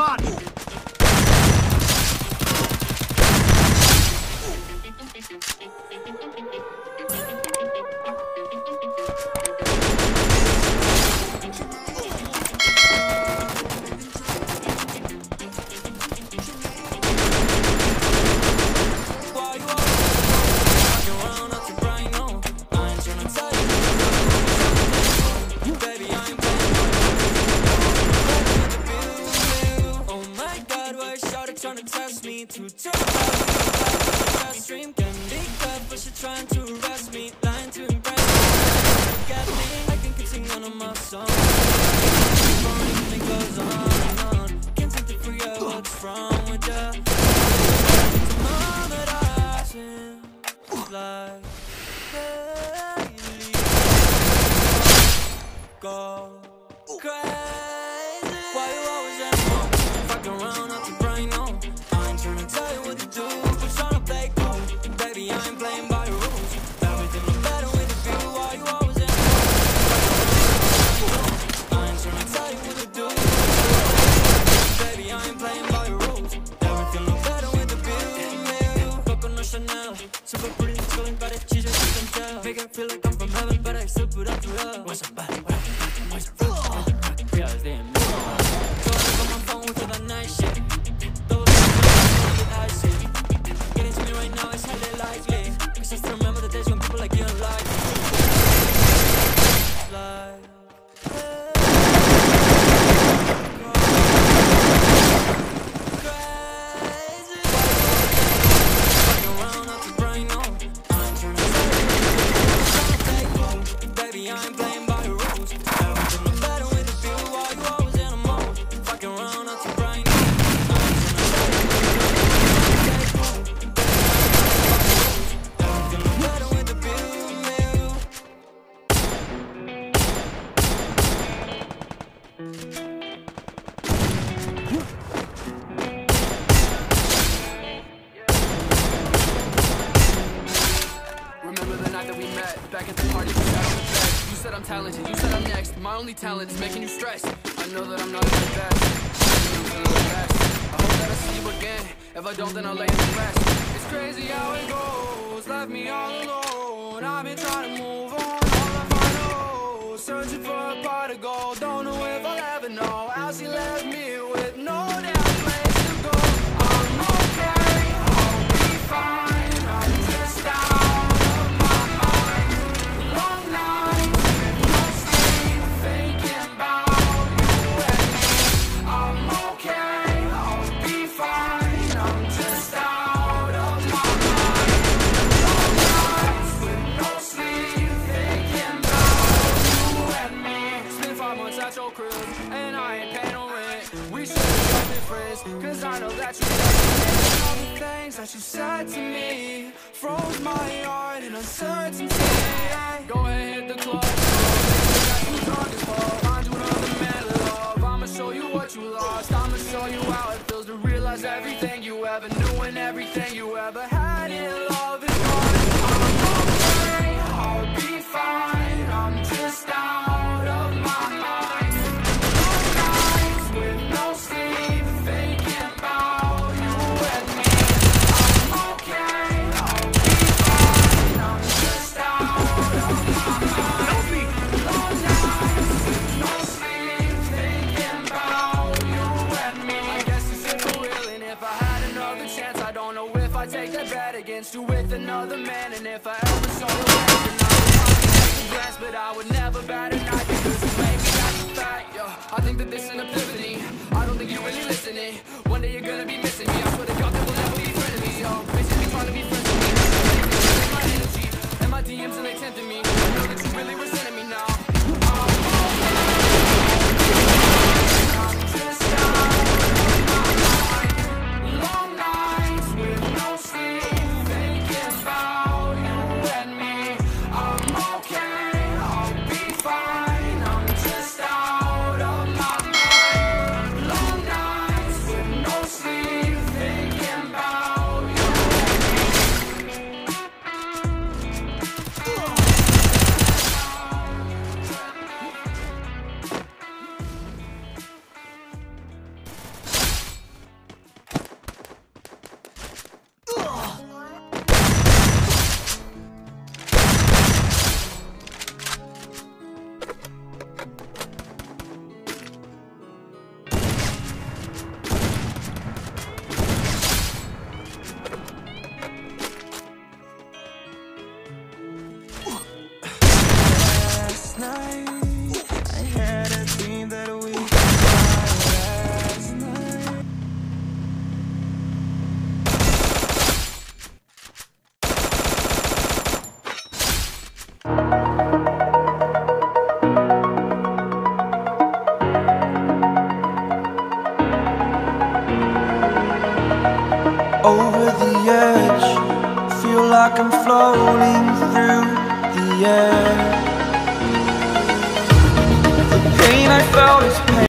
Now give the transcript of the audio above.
spotted! Talent is making you stress. I know that I'm not at my best. I hope that I see you again. If I don't, then I'll lay in the rest. It's crazy how it goes. Left me all alone. I've been trying to move on. All I find, searching for a pot to go. Don't know if I'll ever know how she left me with no damn place to go. I'm okay. I'll be fine. I'm just out of my mind. Long nights with no sleep, thinking about you and me. I'm okay. I'll be fine. I'm just out of my mind. Long nights with no sleep, thinking about you and me. It's been 5 months at your crib, and I ain't paying no rent. We should have been friends, cause I know that you love all the things that you said to me. Froze my heart in uncertainty. Go ahead, hit the club. Find you another man to love. I'ma show you what you lost. I'ma show you how it feels to realize everything you ever knew and everything you ever had in love is gone. I'm okay, I'll be fine. I'm just out of my mind. Long nights with no sleep, thinking about you and me. I'm okay, I'll be fine. I'm just out of my mind. Long nights with no sleep, thinking about you and me. I guess this is for real, and if I had another chance, I don't know if I'd take that bet against you with another man. And if I ever saw you again, I would probably take a glance, but I would never bat an eye because you made me that fact. I think that this is an epiphany. I don't think you're really listening. One day you're gonna be missing me. I swear to God that we'll never be frenemies, yo. Basically trying to be friends with me. Taking my energy and my DMs and they tempted me. I know that you really resented me now. I'm just out of my mind. Long nights with no sleep, thinking about you and me. I'm okay, I'll be fine. I'm just out of my mind. over the edge. Feel like I'm floating through the air. The pain I felt is pain.